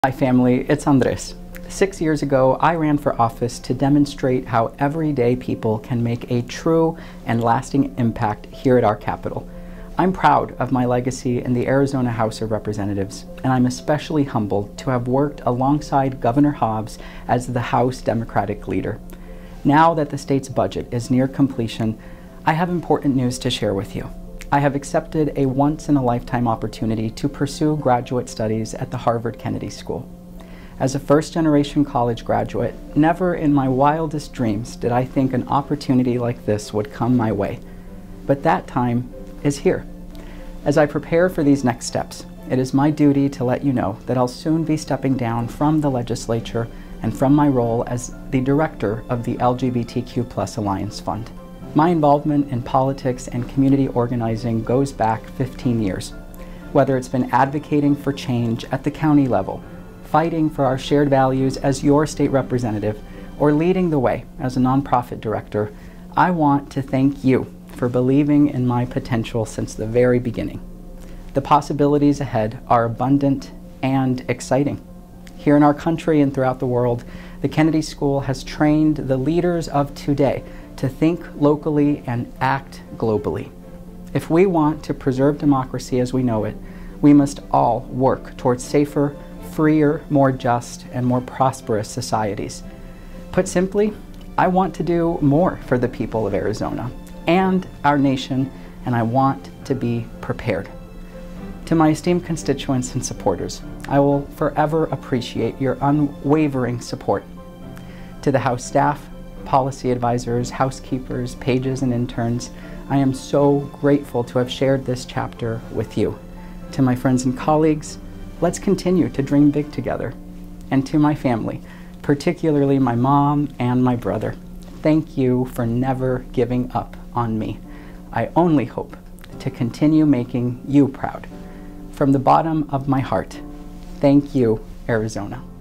Hi family, it's Andrés. 6 years ago, I ran for office to demonstrate how everyday people can make a true and lasting impact here at our capital. I'm proud of my legacy in the Arizona House of Representatives, and I'm especially humbled to have worked alongside Governor Hobbs as the House Democratic leader. Now that the state's budget is near completion, I have important news to share with you. I have accepted a once-in-a-lifetime opportunity to pursue graduate studies at the Harvard Kennedy School. As a first-generation college graduate, never in my wildest dreams did I think an opportunity like this would come my way. But that time is here. As I prepare for these next steps, it is my duty to let you know that I'll soon be stepping down from the legislature and from my role as the director of the LGBTQ+ Alliance Fund. My involvement in politics and community organizing goes back 15 years. Whether it's been advocating for change at the county level, fighting for our shared values as your state representative, or leading the way as a nonprofit director, I want to thank you for believing in my potential since the very beginning. The possibilities ahead are abundant and exciting. Here in our country and throughout the world, the Kennedy School has trained the leaders of today to think locally and act globally. If we want to preserve democracy as we know it, we must all work towards safer, freer, more just, and more prosperous societies. Put simply, I want to do more for the people of Arizona and our nation, and I want to be prepared. To my esteemed constituents and supporters, I will forever appreciate your unwavering support. To the House staff, policy advisors, housekeepers, pages, and interns, I am so grateful to have shared this chapter with you. To my friends and colleagues, let's continue to dream big together. And to my family, particularly my mom and my brother, thank you for never giving up on me. I only hope to continue making you proud. From the bottom of my heart, thank you, Arizona.